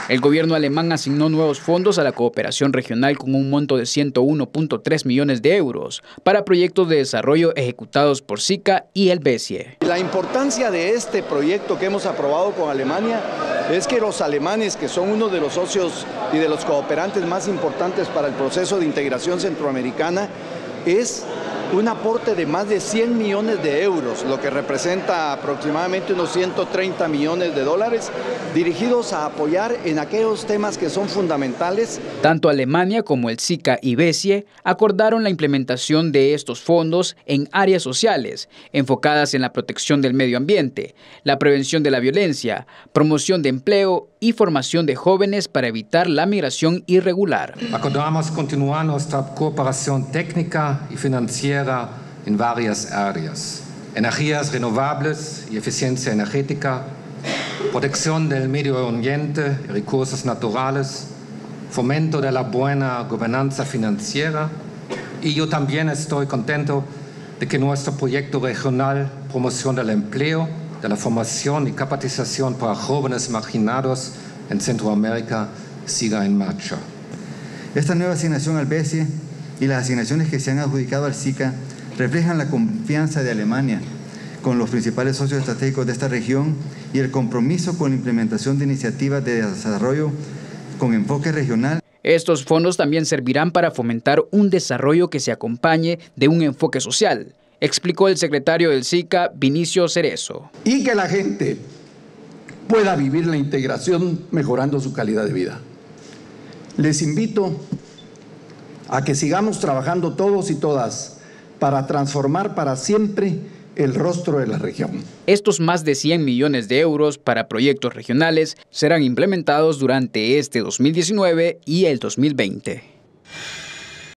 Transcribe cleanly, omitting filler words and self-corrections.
El gobierno alemán asignó nuevos fondos a la cooperación regional con un monto de 101.3 millones de euros para proyectos de desarrollo ejecutados por SICA y el BESIE. La importancia de este proyecto que hemos aprobado con Alemania es que los alemanes, que son uno de los socios y de los cooperantes más importantes para el proceso de integración centroamericana, es un aporte de más de 100 millones de euros, lo que representa aproximadamente unos 130 millones de dólares, dirigidos a apoyar en aquellos temas que son fundamentales. Tanto Alemania como el SICA y BESIE acordaron la implementación de estos fondos en áreas sociales, enfocadas en la protección del medio ambiente, la prevención de la violencia, promoción de empleo y formación de jóvenes para evitar la migración irregular. Acordamos continuar nuestra cooperación técnica y financiera en varias áreas: energías renovables y eficiencia energética, protección del medio ambiente y recursos naturales, fomento de la buena gobernanza financiera. Y yo también estoy contento de que nuestro proyecto regional promoción del empleo, de la formación y capacitación para jóvenes marginados en Centroamérica siga en marcha. Esta nueva asignación al BESIE y las asignaciones que se han adjudicado al SICA reflejan la confianza de Alemania con los principales socios estratégicos de esta región y el compromiso con la implementación de iniciativas de desarrollo con enfoque regional. Estos fondos también servirán para fomentar un desarrollo que se acompañe de un enfoque social, explicó el secretario del SICA, Vinicio Cerezo. Y que la gente pueda vivir la integración mejorando su calidad de vida. Les invito a que sigamos trabajando todos y todas para transformar para siempre el rostro de la región. Estos más de 100 millones de euros para proyectos regionales serán implementados durante este 2019 y el 2020.